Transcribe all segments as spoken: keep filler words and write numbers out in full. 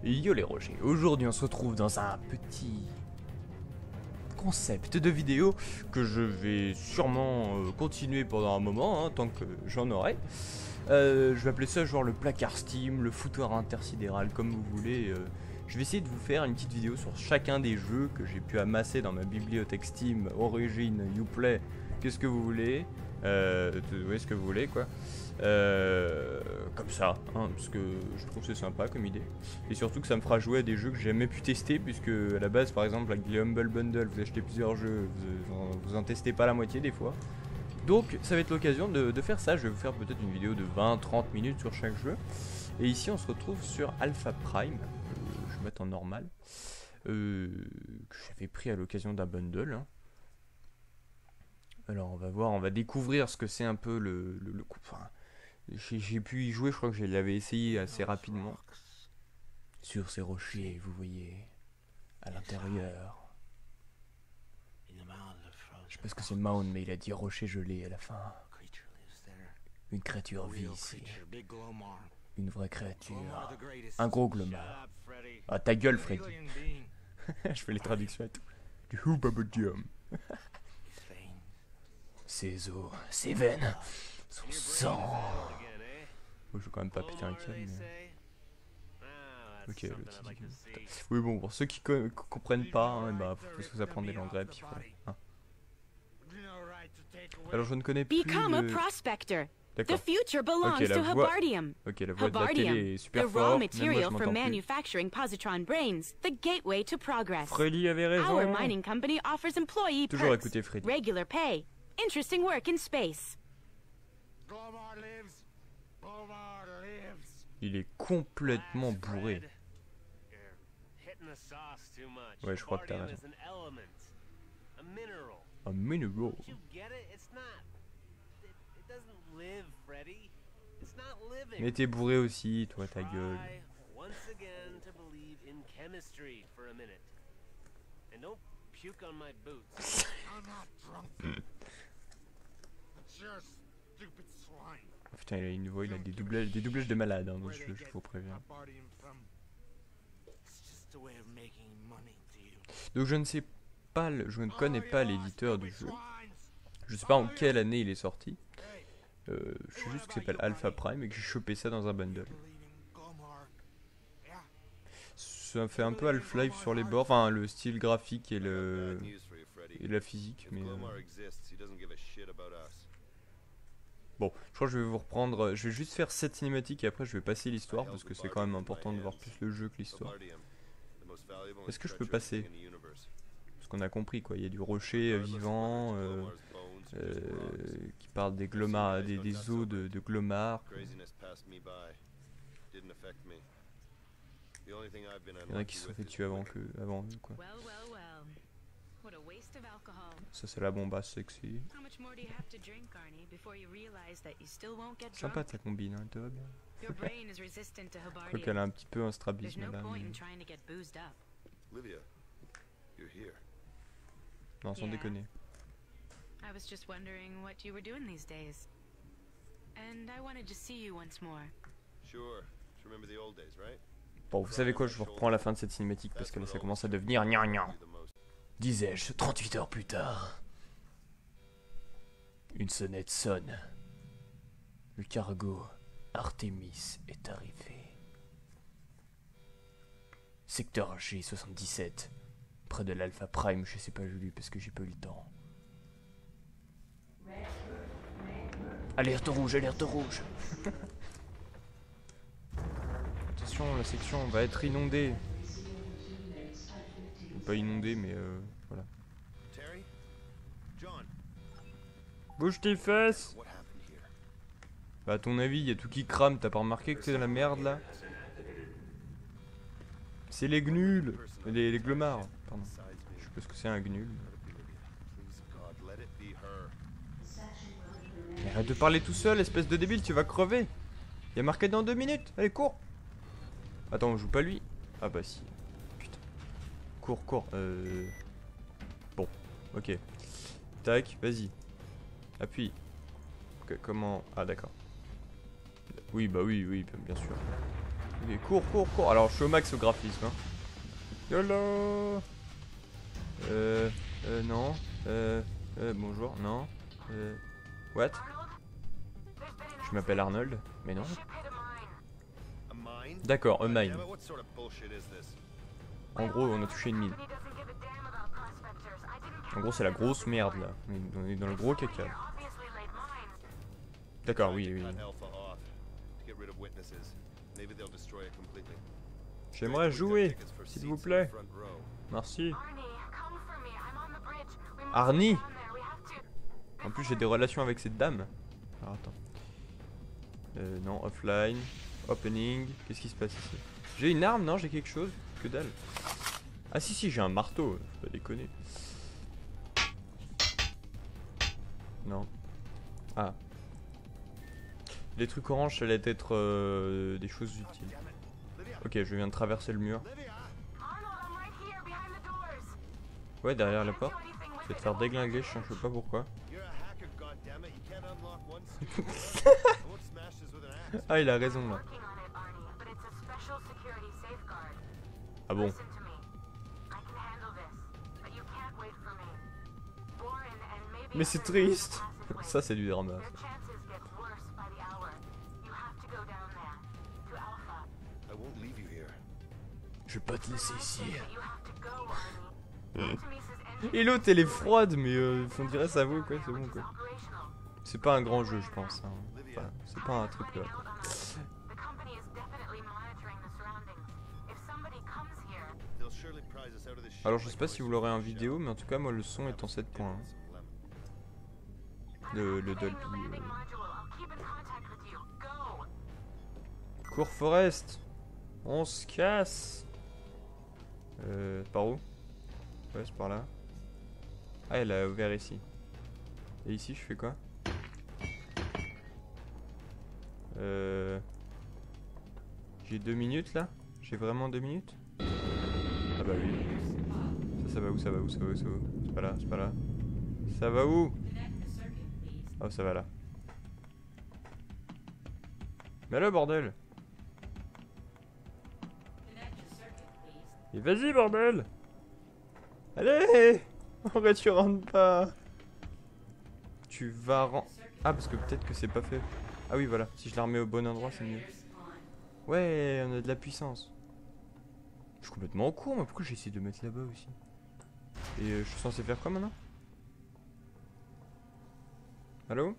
Yo les Rochers, aujourd'hui on se retrouve dans un petit concept de vidéo que je vais sûrement euh, continuer pendant un moment, hein, tant que j'en aurai. Euh, je vais appeler ça genre le placard Steam, le foutoir intersidéral, comme vous voulez. Euh, je vais essayer de vous faire une petite vidéo sur chacun des jeux que j'ai pu amasser dans ma bibliothèque Steam, Origin, Uplay, qu'est-ce que vous voulez, euh, ouais, ce que vous voulez quoi. Euh, comme ça, hein, parce que je trouve que c'est sympa comme idée. Et surtout que ça me fera jouer à des jeux que j'ai jamais pu tester, puisque à la base, par exemple, avec les Humble Bundle, vous achetez plusieurs jeux, vous, vous, vous en testez pas la moitié des fois. Donc ça va être l'occasion de, de faire ça. Je vais vous faire peut-être une vidéo de vingt trente minutes sur chaque jeu. Et ici on se retrouve sur Alpha Prime, euh, je vais mettre en normal, euh, que j'avais pris à l'occasion d'un bundle, hein. Alors on va voir, on va découvrir ce que c'est un peu le, le, le coup. Enfin, j'ai pu y jouer, je crois que je l'avais essayé assez rapidement. Sur ces rochers, vous voyez, à l'intérieur. Je sais pas ce que c'est Mound, mais il a dit rocher gelé à la fin. Une créature vit ici. Une vraie créature. Un gros glomar. Ah ta gueule Freddy. Je fais les traductions et tout. Du Houbabadium. Ses os, ses veines, son sang. Oh, je vais quand même pas péter un câble, mais... Ok, le petit... Oui bon, pour ceux qui co comprennent pas, hein, bah, faut plus vous apprendre des langues et puis voilà. Hein. Alors je ne connais plus le... D'accord. Ok, la voix... Ok, la voix de la télé est super forte, même moi je m'entends plus. Freddy avait raison. Toujours écouter Freddy. Interesting work in space. Il est complètement bourré. Ouais, je crois que t'as raison. Un mineral. Mais t'es bourré aussi, toi, ta gueule. Oh, putain, il a une voix, il a des doublages, des doublages de malade, hein, donc je, je vous préviens. Donc je ne sais pas, le, je ne connais pas l'éditeur du jeu. Je sais pas en quelle année il est sorti. Euh, je sais juste qu'il s'appelle Alpha Prime et que j'ai chopé ça dans un bundle. Ça fait un peu Half-Life sur les bords, enfin le style graphique et le et la physique, mais euh... bon, je crois que je vais vous reprendre. Je vais juste faire cette cinématique et après je vais passer l'histoire parce que c'est quand même important de voir plus le jeu que l'histoire. Est-ce que je peux passer? Parce qu'on a compris quoi, il y a du rocher vivant euh, euh, qui parle des glomars, des, des os de, de glomars. Il y en a qui se sont fait tuer avant que avant eux, quoi. Ça c'est la bombasse sexy. Sympa ta combine, hein, toi bien. Je crois qu'elle a un petit peu un strabisme là. Mais... Non, sans déconner. Bon, vous savez quoi, je vous reprends à la fin de cette cinématique parce que là ça commence à devenir gnangnan. Disais-je, trente-huit heures plus tard. Une sonnette sonne. Le cargo Artemis est arrivé. Secteur G soixante-dix-sept. Près de l'Alpha Prime, je sais pas, je lu parce que j'ai pas eu le temps. Alerte rouge, alerte rouge. Attention, la section va être inondée. Pas inondée, mais euh, voilà. Bouge tes fesses. Bah à ton avis, il y a tout qui crame, t'as pas remarqué que c'est dans la merde là? C'est les gnuls, les, les glomars, pardon. Je sais pas ce que c'est un gnul. Mais arrête de parler tout seul, espèce de débile, tu vas crever. Il y a marqué dans deux minutes, allez cours. Attends, on joue pas lui. Ah bah si. Putain. Cours, cours. Euh... Bon, ok. Tac, vas-y. Appuie. Okay, comment... Ah d'accord. Oui, bah oui, oui, bien sûr. Ok, cours, cours, cours. Alors, je suis au max au graphisme. Hein. YOLO. Euh... Euh, non. Euh... Euh, bonjour, non. Euh... What? Je m'appelle Arnold, mais non. D'accord, a mine. En gros, on a touché une mine. En gros, c'est la grosse merde là. On est dans le gros caca. D'accord, oui, oui. J'aimerais jouer, s'il vous plaît. Merci. Arnie. En plus, j'ai des relations avec cette dame. Alors, attends. Euh, non, offline. Opening. Qu'est-ce qui se passe ici? J'ai une arme, non? J'ai quelque chose? Que dalle. Ah si, si, j'ai un marteau. Faut pas déconner. Non. Ah. Les trucs oranges, ça allait être euh, des choses utiles. Ok, je viens de traverser le mur. Ouais, derrière la porte. Je vais te faire déglinguer, je sais pas pourquoi. Ah, il a raison là. Ah bon? Mais c'est triste. Ça, c'est du drama. Ça. Je vais pas te laisser ici. Et l'autre, elle est froide, mais euh, on dirait ça vaut quoi, c'est bon quoi. C'est pas un grand jeu, je pense. Hein. Enfin, c'est pas un triple A. Quoi. Alors, je sais pas si vous l'aurez en vidéo, mais en tout cas, moi, le son est en sept points. Hein. Le, le Dolby. Euh... Cours Forest. On se casse. Euh, par où? Ouais, c'est par là. Ah, elle a ouvert ici. Et ici, je fais quoi? Euh... J'ai deux minutes là? J'ai vraiment deux minutes? Ah bah oui. Ça, ça va où? Ça va où? Ça va où? Ça va où? C'est pas là, c'est pas là. Ça va où? Oh, ça va là. Mais là, bordel! Et vas-y, bordel! Allez! Pourquoi tu rentres pas? Tu vas rentrer. Ah, parce que peut-être que c'est pas fait. Ah oui, voilà. Si je la remets au bon endroit, c'est mieux. Ouais, on a de la puissance. Je suis complètement au cours, mais pourquoi j'ai essayé de mettre là-bas aussi? Et euh, je suis censé faire quoi maintenant? Allô?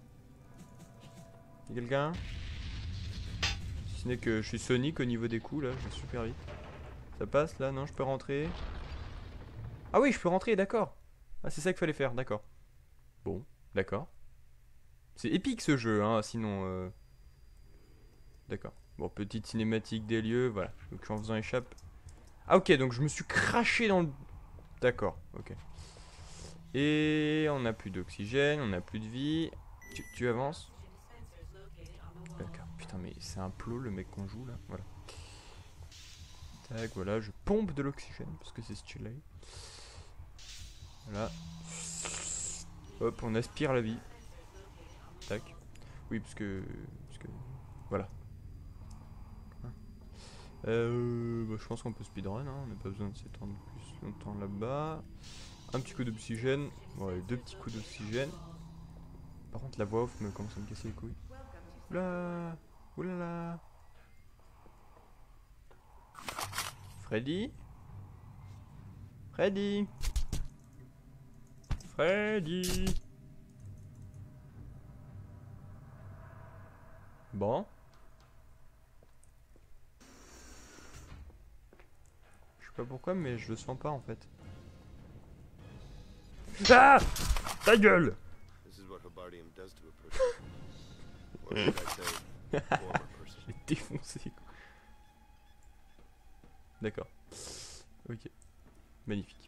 Y'a quelqu'un? Si ce n'est que je suis Sonic au niveau des coups là, je vais super vite. Ça passe là? Non, je peux rentrer? Ah oui, je peux rentrer, d'accord. Ah, c'est ça qu'il fallait faire, d'accord. Bon, d'accord. C'est épique ce jeu, hein, sinon... Euh... D'accord. Bon, petite cinématique des lieux, voilà. Donc je suis en faisant échappe. Ah ok, donc je me suis craché dans le... D'accord, ok. Et on n'a plus d'oxygène, on n'a plus de vie. Tu, tu avances? D'accord, putain mais c'est un plot le mec qu'on joue là, voilà. Tac, voilà, je pompe de l'oxygène parce que c'est stylé. Voilà. Hop, on aspire la vie. Tac. Oui, parce que... Parce que... Voilà. Euh, bah, je pense qu'on peut speedrun, hein. On n'a pas besoin de s'étendre plus longtemps là-bas. Un petit coup d'oxygène. Ouais, deux petits coups d'oxygène. Par contre, la voix off me commence à me casser les couilles. Oula, oulala. Freddy Freddy Freddy Bon. Je sais pas pourquoi, mais je le sens pas en fait. Ah! Ta gueule! J'ai défoncé. D'accord. Ok. Magnifique.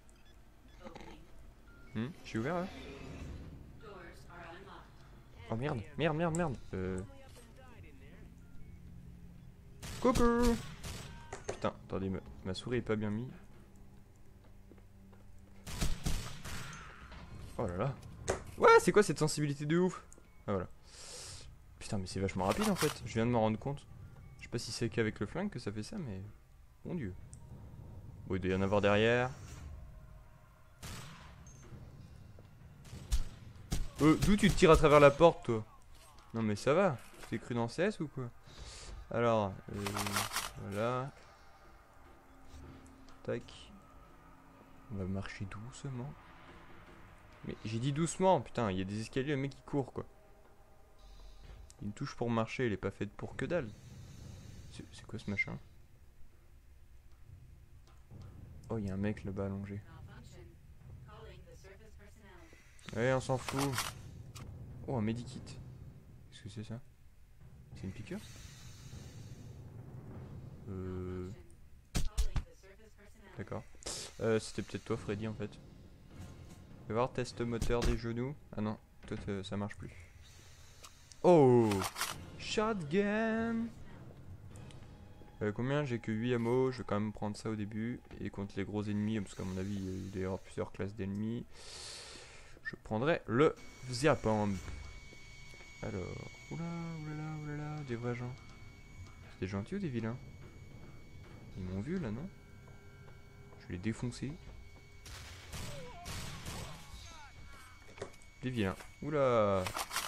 Hmm, je suis ouvert là? Oh merde, merde, merde, merde. Euh... Coucou! Putain, attendez, ma, ma souris est pas bien mise. Oh là là. Ouais, c'est quoi cette sensibilité de ouf? Ah voilà. Putain, mais c'est vachement rapide en fait. Je viens de m'en rendre compte. sais pas si c'est qu'avec le flingue que ça fait ça, mais... Mon dieu. Bon, il doit y en avoir derrière. Euh, d'où tu te tires à travers la porte, toi? Non mais ça va. T'es cru dans C S ou quoi? Alors, euh, voilà. Tac. On va marcher doucement. Mais j'ai dit doucement, putain, il y a des escaliers, le mec il court quoi. Une touche pour marcher, elle est pas faite pour que dalle. C'est quoi ce machin? Oh, il y a un mec là-bas allongé. Ouais, on s'en fout. Oh, un medikit. Qu'est-ce que c'est ça? C'est une piqûre? Euh... D'accord. Euh, C'était peut-être toi, Freddy, en fait. Fais voir, test moteur des genoux. Ah non, toi, ça marche plus. Oh! Shotgun! Euh, combien? J'ai que huit ammo, je vais quand même prendre ça au début. Et contre les gros ennemis, parce qu'à mon avis, il doit y avoir plusieurs classes d'ennemis. Je prendrai le Ziapam. Alors, oula, oulala, oulala, des vrais gens. C'est des gentils ou des vilains? Ils m'ont vu là, non? Je vais les défoncer. Des vilains. Oula!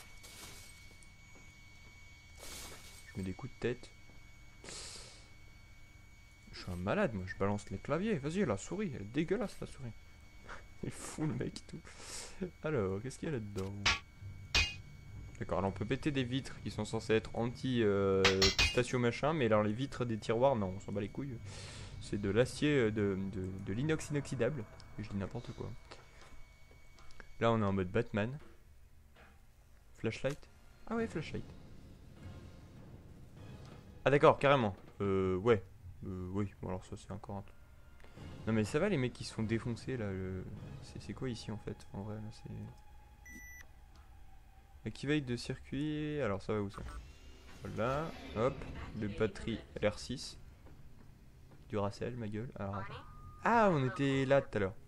Je mets des coups de tête. Je suis un malade, moi, je balance les claviers. Vas-y, la souris, elle est dégueulasse la souris. Il est fou le mec et tout. Alors, qu'est-ce qu'il y a là-dedans? D'accord, alors on peut péter des vitres qui sont censées être anti-station euh, machin, mais alors les vitres des tiroirs, non, on s'en bat les couilles. C'est de l'acier, de, de, de l'inox inoxydable. Et je dis n'importe quoi. Là, on est en mode Batman. Flashlight? Ah ouais, flashlight. Ah d'accord, carrément. Euh, ouais. Euh, oui, bon alors ça c'est encore un truc. Non mais ça va les mecs qui se font défoncer là, le... c'est quoi ici en fait? En vrai là c'est... Activate de circuit, alors ça va où ça? Voilà, hop, de batterie L R six. Duracell ma gueule, alors... Ah on était là tout à l'heure.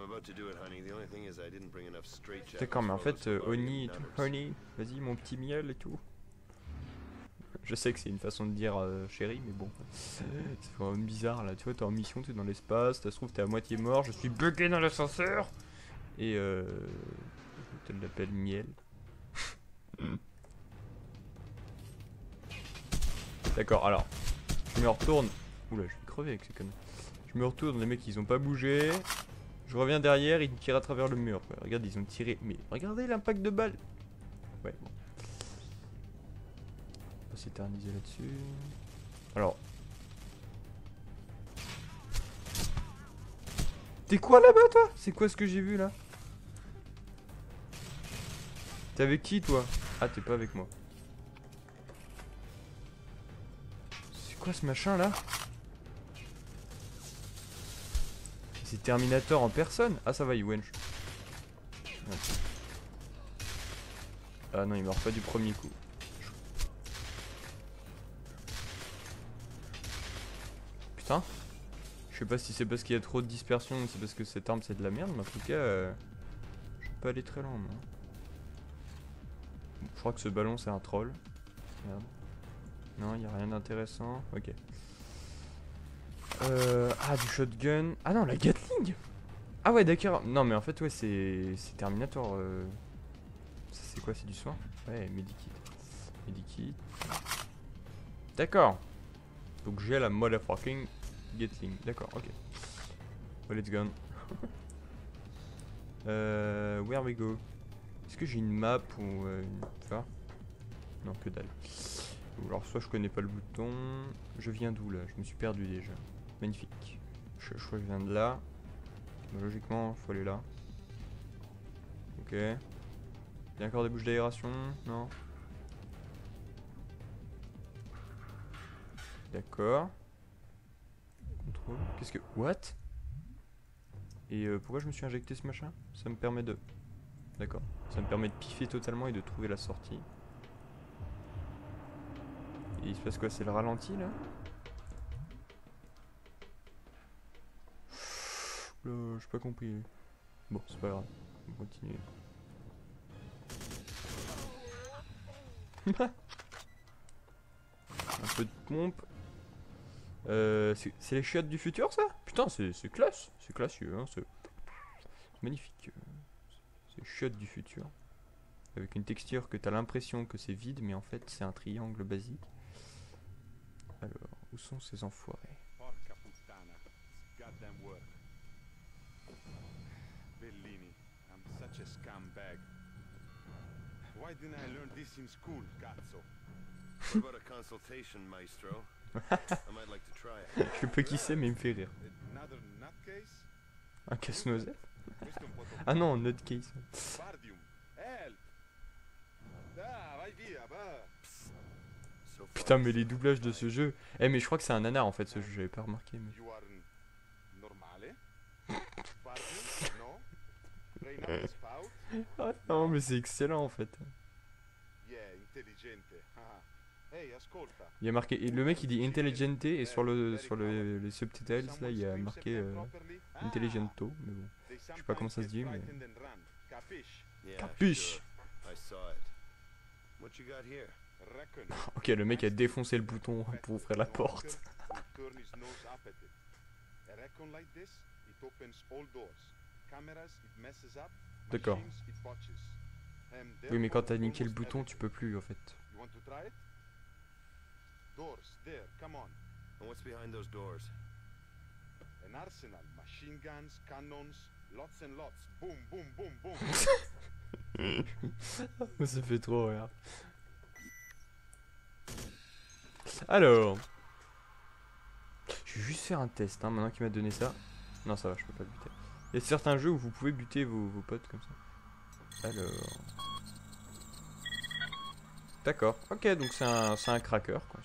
D'accord mais en fait euh, Honey et tout, Honey, vas-y mon petit miel et tout. Je sais que c'est une façon de dire euh, chérie, mais bon. C'est vraiment bizarre là. Tu vois, t'es en mission, t'es dans l'espace, ça se trouve, t'es à moitié mort. Je suis bugué dans l'ascenseur. Et euh. Je te l'appelle miel. D'accord, alors. Je me retourne. Oula, je vais crever avec ces conneries. Je me retourne, les mecs ils ont pas bougé. Je reviens derrière, ils me tirent à travers le mur. Quoi. Regarde, ils ont tiré. Mais regardez l'impact de balle. Ouais, bon. On va s'éterniser là-dessus. Alors. T'es quoi là-bas toi? C'est quoi ce que j'ai vu là? T'es avec qui toi? Ah t'es pas avec moi. C'est quoi ce machin là? C'est Terminator en personne? Ah ça va il wench. Ah non il meurt pas du premier coup. Putain. Je sais pas si c'est parce qu'il y a trop de dispersion ou c'est parce que cette arme c'est de la merde, mais en tout cas euh, je peux pas aller très loin moi. Je crois que ce ballon c'est un troll. Merde. Non, il n'y a rien d'intéressant. Ok. Euh, ah, du shotgun. Ah non, la Gatling. Ah ouais, d'accord. Non, mais en fait, ouais, c'est Terminator. Euh... C'est quoi? C'est du soin? Ouais, Medikit. Medikit. D'accord. Donc j'ai la motherfucking Gatling. D'accord, ok. Well, let's go. euh, where we go? Est-ce que j'ai une map ou euh, une... Ça? Non, que dalle. Alors soit je connais pas le bouton. Je viens d'où là? Je me suis perdu déjà. Magnifique. Je, je crois que je viens de là. Mais logiquement, il faut aller là. Ok. Il y a encore des bouches d'aération? Non. D'accord. Contrôle. Qu'est-ce que... What? Et euh, pourquoi je me suis injecté ce machin? Ça me permet de... D'accord. Ça me permet de piffer totalement et de trouver la sortie. Et il se passe quoi? C'est le ralenti là? Là, j'ai pas compris. Bon, c'est pas grave. On va continuer. peu de pompe. Euh, c'est les chiottes du futur, ça? Putain, c'est classe. C'est classieux, hein. C'est magnifique. C'est chiottes du futur. Avec une texture que t'as l'impression que c'est vide, mais en fait, c'est un triangle basique. Alors, où sont ces enfoirés? Porca puttana. Goddamn work. Bellini, I'm such a scumbag. Why didn't I learn this in school, cazzo? What about a consultation, maestro? I might like to try it. Je sais pas qui c'est, mais il me fait rire. Another nutcase? Un casse-noisette? Questo è un po' troppo. Ah non, nutcase. Bardium, help! Ah, vai via, va! So far, Putain, mais les doublages de ce jeu. Eh, mais je crois que c'est un nanar en fait, ce jeu, j'avais pas remarqué. Mais... You are normale? Bardium? No? Reynald spout? Ah non, mais c'est excellent en fait. Yeah, intelligente. Ah. Hey, ascolta. Il y a marqué. Et le mec il dit intelligente et sur le sur le, les subtitles là il y a marqué euh, intelligento. Mais bon. Je sais pas comment ça se dit, mais- yeah, Capiche. sure. I saw it. What you got here? Ok, le mec a défoncé le bouton pour ouvrir la porte. D'accord. Oui, mais quand t'as niqué le bouton, tu peux plus en fait. Doors, there, come on. And what's behind those doors? An arsenal, machine guns, cannons, lots and lots. Boom, boom, boom, boom. Ça fait trop rire. Alors, je vais juste faire un test hein, maintenant qu'il m'a donné ça. Non, ça va, je peux pas buter. Il y a certains jeux où vous pouvez buter vos, vos potes comme ça. Alors. D'accord, ok, donc c'est un, un cracker quoi.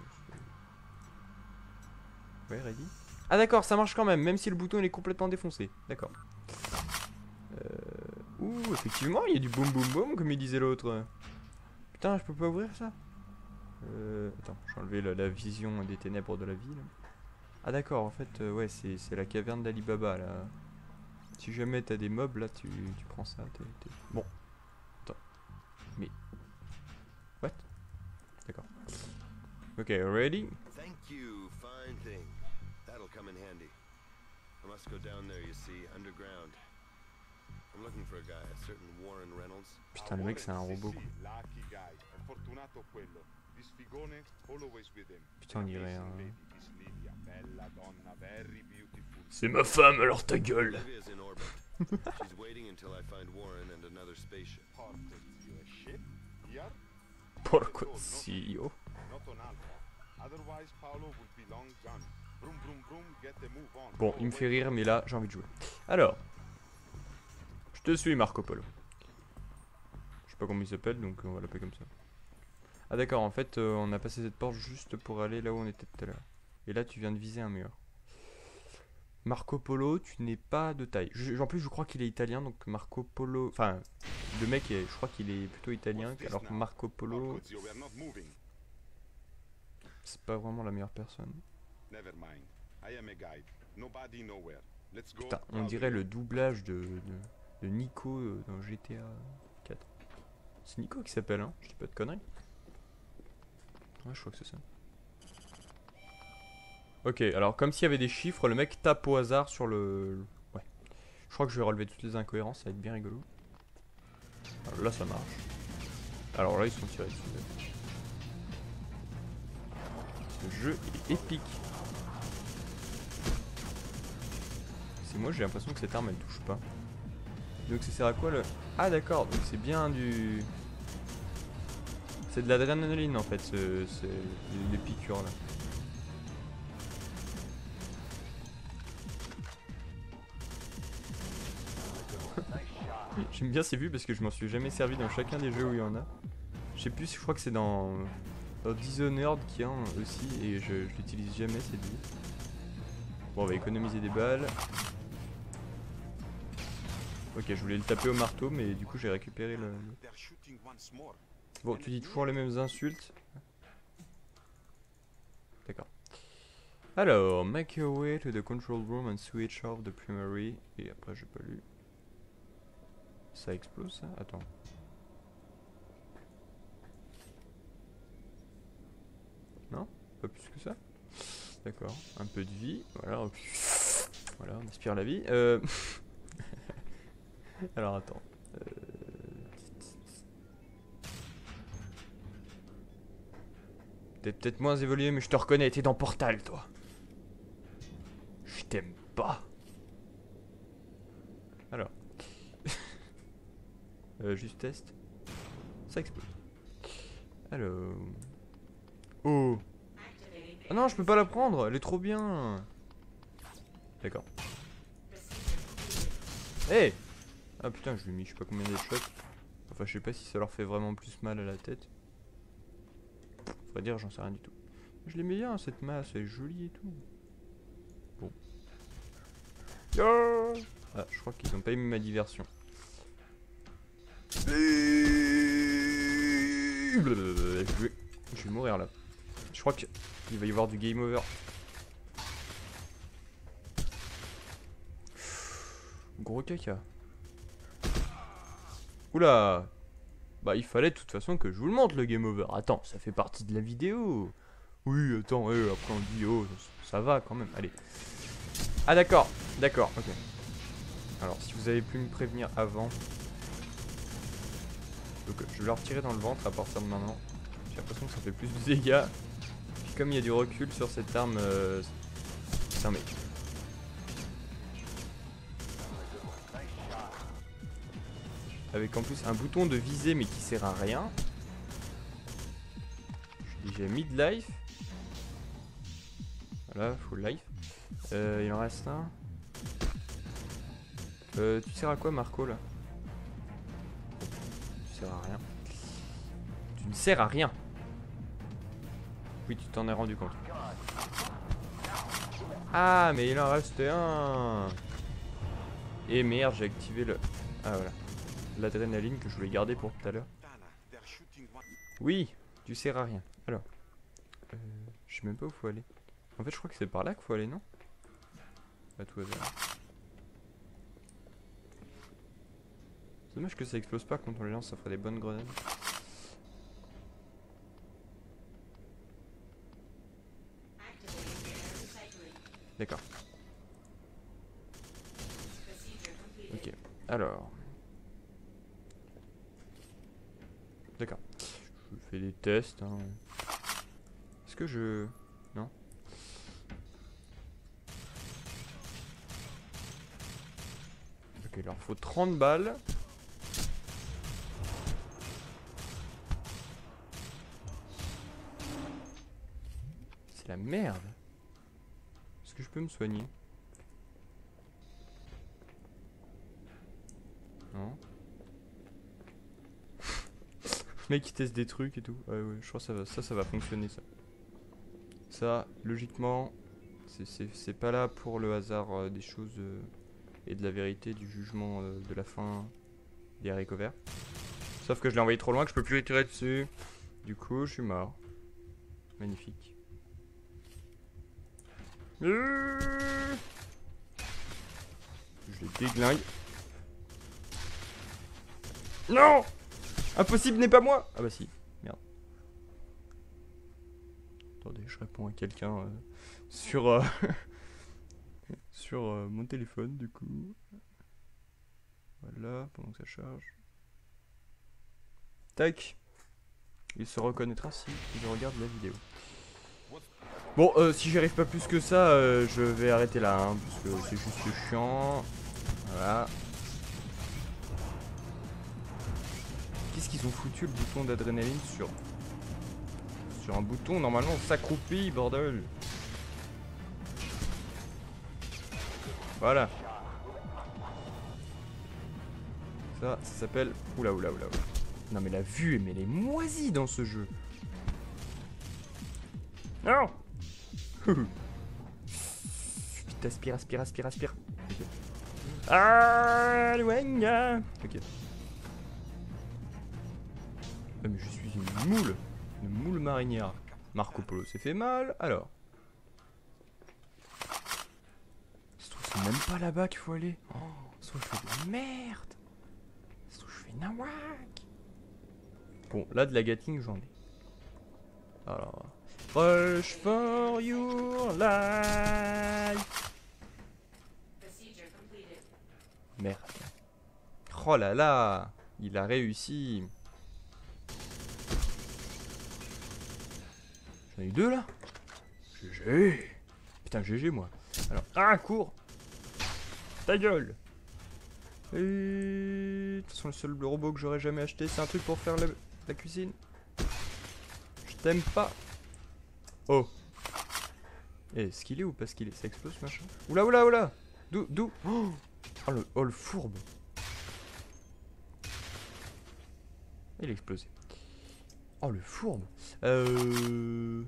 Ouais, ready. Ah, d'accord, ça marche quand même, même si le bouton il est complètement défoncé. D'accord. Euh... Ouh, effectivement, il y a du boum boum boum, comme il disait l'autre. Putain, je peux pas ouvrir ça. Euh... Attends, j'ai enlevé la, la vision des ténèbres de la ville. Ah, d'accord, en fait, euh, ouais, c'est la caverne d'Alibaba là. Si jamais t'as des mobs là, tu, tu prends ça. T'es, t'es... Bon. Attends. Mais. What? D'accord. Ok, ready? Thank you, fine thing. That'll come in handy. I must go down there, you see, underground. I'm looking for a guy, a certain Warren Reynolds. Putain, le mec c'est un robot quoi. Lucky guy, è fortunato quello. This figone, always with him. Putain, on dirait un... Amazing lady, this Lydia, bella donna, very beautiful. C'est ma femme, alors ta gueule. Olivia's in orbit. She's waiting until I find Warren and another spaceship. Porco zio, a ship? Here? Porco zio. Not on Alpha. Otherwise, Paolo will be long gone. Vroom, vroom, vroom, get a move on. Bon, il me fait rire, mais là, j'ai envie de jouer. Alors, je te suis, Marco Polo. Je sais pas comment il s'appelle, donc on va l'appeler comme ça. Ah d'accord, en fait, euh, on a passé cette porte juste pour aller là où on était tout à l'heure. Et là, tu viens de viser un mur. Marco Polo, tu n'es pas de taille. Je, en plus, je crois qu'il est italien, donc Marco Polo... Enfin, le mec, est, je crois qu'il est plutôt italien, alors que Marco Polo... Porco zio, we are not moving. C'est pas vraiment la meilleure personne. Never mind. I am a guide. Nobody nowhere. Let's go. Putain, on dirait le doublage de, de, de Nico euh, dans G T A quatre. C'est Nico qui s'appelle, hein? Je dis pas de conneries. Ouais, je crois que c'est ça. Ok, alors comme s'il y avait des chiffres, le mec tape au hasard sur le... Ouais. Je crois que je vais relever toutes les incohérences, ça va être bien rigolo. Alors là, ça marche. Alors là, ils sont tirés dessus. Ce jeu est épique. C'est moi, j'ai l'impression que cette arme, elle touche pas. Donc ça sert à quoi le... Ah d'accord, donc c'est bien du... C'est de l'adrénaline en fait, ce, ce, les, les piqûres là. J'aime bien ces vues parce que je m'en suis jamais servi dans chacun des jeux où il y en a. Je sais plus, je crois que c'est dans, dans Dishonored qu'il y a un aussi et je, je l'utilise jamais cette vue. Bon, on va économiser des balles. Ok, je voulais le taper au marteau mais du coup j'ai récupéré le... They're shooting once more. Bon, tu dis toujours les mêmes insultes. D'accord. Alors, make your way to the control room and switch off the primary. Et après, j'ai pas lu. Ça explose ça? Attends. Non? pas plus que ça. D'accord, un peu de vie, voilà. Voilà, on aspire la vie. Euh... Alors attends. Euh... T'es peut-être moins évolué, mais je te reconnais, t'es dans Portal, toi. Je t'aime pas. Alors. euh, juste test. Ça explose. Alors. Oh. Ah non, je peux pas la prendre, elle est trop bien. D'accord. Eh hey. Ah putain, je lui ai mis je sais pas combien de shots. Enfin, je sais pas si ça leur fait vraiment plus mal à la tête. Faudrait dire, j'en sais rien du tout. Je l'aimais bien cette masse, elle est jolie et tout. Bon. Oh ah, je crois qu'ils ont pas aimé ma diversion. Je vais, je vais mourir là. Je crois qu'il va y avoir du game over. Gros caca. Oula. Bah il fallait de toute façon que je vous le montre le game over. Attends, ça fait partie de la vidéo. Oui, attends, euh, après on dit oh, ça va quand même. Allez. Ah d'accord, d'accord, ok. Alors si vous avez pu me prévenir avant. Donc je vais leur tirer dans le ventre à partir de maintenant. J'ai l'impression que ça fait plus de dégâts. Puis comme il y a du recul sur cette arme, euh, c'est un mec. Avec en plus un bouton de visée mais qui sert à rien. Je suis déjà mid-life. Voilà, full life. Euh, il en reste un. Euh, tu sers à quoi Marco là? Tu sers à rien. Tu ne sers à rien. Oui, tu t'en es rendu compte. Ah, mais il en restait un. Et merde, j'ai activé le... Ah voilà. L'adrénaline que je voulais garder pour tout à l'heure. Oui, tu sers à rien. Alors, euh, je sais même pas où faut aller. En fait, je crois que c'est par là qu'il faut aller, non? À tout hasard. C'est dommage que ça explose pas quand on les lance, ça ferait des bonnes grenades. D'accord. Ok, alors. D'accord. Je fais des tests. Hein. Est-ce que je... Non. Ok, il leur faut trente balles. C'est la merde. Est-ce que je peux me soigner? Non. Le mec qui teste des trucs et tout. Ouais, ouais, je crois que ça va, ça, ça va fonctionner ça. Ça, logiquement, c'est pas là pour le hasard euh, des choses euh, et de la vérité, du jugement euh, de la fin des haricots verts. Sauf que je l'ai envoyé trop loin que je peux plus les tirer dessus. Du coup, je suis mort. Magnifique. Euh... Je les déglingue. Non! Impossible n'est pas moi! Ah bah si, merde. Attendez, je réponds à quelqu'un euh, sur, euh, sur euh, mon téléphone du coup. Voilà, pendant que ça charge. Tac. Il se reconnaîtra si il regarde la vidéo. Bon, euh, si j'y arrive pas plus que ça, euh, je vais arrêter là, hein, parce que c'est juste chiant. Voilà. Qu'est-ce qu'ils ont foutu le bouton d'adrénaline sur... Sur un bouton, normalement on s'accroupit, bordel. Voilà. Ça, ça s'appelle... Oula, oula, oula, oula. Non mais la vue, mais elle est moisie dans ce jeu. Non. Vite, aspire, aspire, aspire, aspire. Okay. Ah, loin. Ok. Ah, mais je suis une moule. Une moule marinière. Marco Polo s'est fait mal, alors. Se trouve, c'est même pas là-bas qu'il faut aller. Oh, se trouve, je fais de la merde. Se trouve, je fais nawak. Bon, là, de la Gatling, j'en ai. Alors, Rush for your life. Merde. Oh là là, il a réussi. J'en ai eu deux là. G G. Putain, G G moi. Alors, ah, cours. Ta gueule. Et... de toute façon, le seul robot que j'aurais jamais acheté, c'est un truc pour faire la, la cuisine. Je t'aime pas. Oh. Est-ce qu'il est ou pas ce qu'il est? Ça explose ce machin. Oula, oula, oula. D'où, d'où oh, oh, le, oh, le fourbe. Il a explosé. Oh, le fourbe. Euh...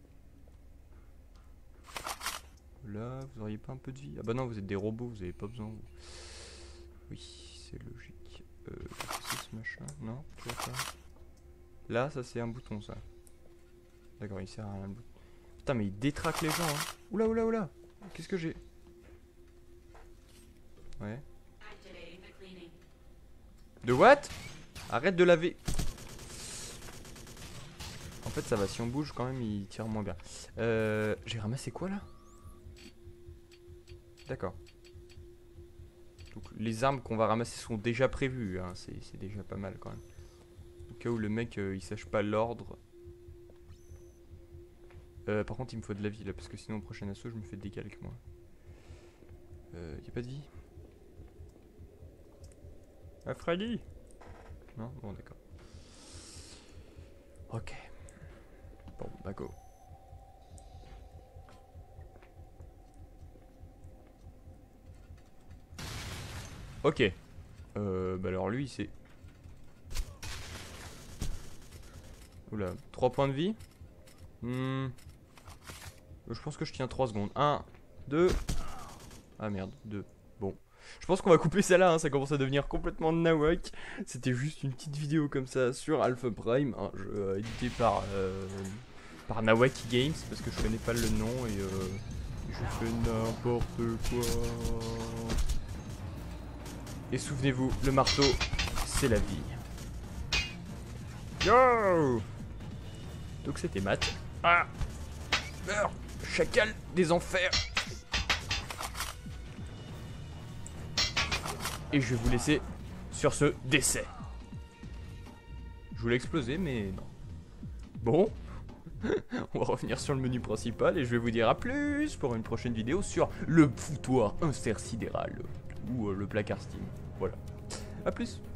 Là, vous auriez pas un peu de vie? Ah bah non, vous êtes des robots, vous avez pas besoin. Vous. Oui, c'est logique. Euh, c'est ce machin? Non, tu vois pas. Là, ça c'est un bouton, ça. D'accord, il sert à rien le bouton. Putain, mais il détraque les gens, hein. Oula, oula, oula. Qu'est-ce que j'ai? Ouais. De what? Arrête de laver. En fait, ça va. Si on bouge, quand même, il tire moins bien. Euh, j'ai ramassé quoi, là? D'accord. Donc, les armes qu'on va ramasser sont déjà prévues, hein. C'est déjà pas mal, quand même. Au cas où le mec, euh, il sache pas l'ordre. Euh, par contre, il me faut de la vie, là, parce que sinon, au prochain assaut, je me fais décalque, moi. Euh, y a pas de vie? Ah, Freddy? Non? Bon, d'accord. Ok. Bon, bah go. Ok. Euh, bah alors lui, c'est... Oula, trois points de vie. Hmm. Je pense que je tiens trois secondes. un, deux. Ah merde, deux. Bon. Je pense qu'on va couper ça là, hein. Ça commence à devenir complètement nawak. C'était juste une petite vidéo comme ça sur Alpha Prime, un jeu euh, édité par, euh, par Nawaki Games, parce que je connais pas le nom et euh, je fais n'importe quoi. Et souvenez-vous, le marteau, c'est la vie. Yo! Donc c'était Matt. Ah! Meurs! Chacal des enfers! Et je vais vous laisser sur ce décès. Je voulais exploser, mais non. Bon. On va revenir sur le menu principal et je vais vous dire à plus pour une prochaine vidéo sur le foutoir intersidéral ou euh, le placard Steam. Voilà. À plus.